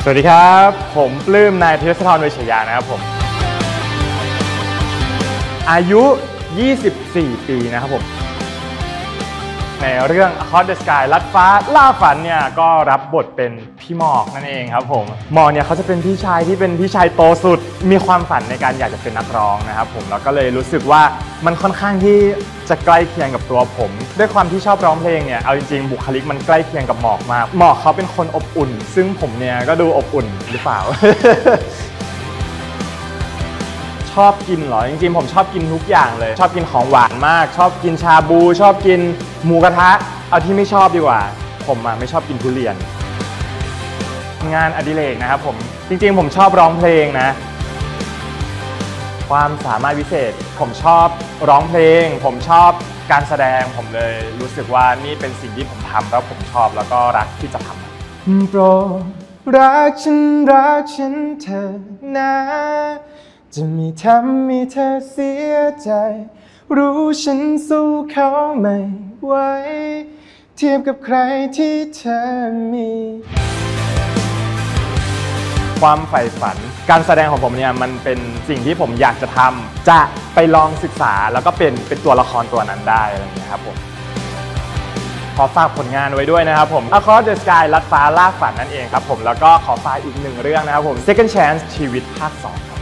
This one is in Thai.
สวัสดีครับผมปลื้มนายธีรศธร เวชยานะครับผมอายุ 24 ปีนะครับผมในเรื่อง Across the Sky ลัดฟ้าล่าฝันเนี่ยก็รับบทเป็นพี่หมอกนั่นเองครับผมหมอกเนี่ยเขาจะเป็นพี่ชายที่เป็นพี่ชายโตสุดมีความฝันในการอยากจะเป็นนักร้องนะครับผมแล้วก็เลยรู้สึกว่ามันค่อนข้างที่จะใกล้เคียงกับตัวผมด้วยความที่ชอบร้องเพลงเนี่ยเอาจริงๆบุคลิกมันใกล้เคียงกับหมอกมากหมอกเขาเป็นคนอบอุ่นซึ่งผมเนี่ยก็ดูอบอุ่นหรือเปล่า ชอบกินเหรอจริงๆผมชอบกินทุกอย่างเลยชอบกินของหวานมากชอบกินชาบูชอบกินหมูกระทะเอาที่ไม่ชอบดีกว่าผมไม่ชอบกินทุเรียนงานอดิเรกนะครับผมจริงๆผมชอบร้องเพลงนะความสามารถพิเศษผมชอบร้องเพลงผมชอบการแสดงผมเลยรู้สึกว่านี่เป็นสิ่งที่ผมทำแล้วผมชอบแล้วก็รักที่จะทำโปรดรักฉันเธอนะจะไม่ทำให้เธอเสียใจรู้ฉันสู้เขาไม่ไหวเทียบกับใครที่เธอมีความใฝ่ฝันการแสดงของผมเนี่ยมันเป็นสิ่งที่ผมอยากจะทำจะไปลองศึกษาแล้วก็เป็นตัวละครตัวนั้นได้อะไรอย่างเงี้ยครับผมขอฝากผลงานไว้ด้วยนะครับผม Across the Sky ลัดฟ้าล่าฝันนั่นเองครับผมแล้วก็ขอฝากอีกหนึ่งเรื่องนะครับผม Second Chance ชีวิตภาค 2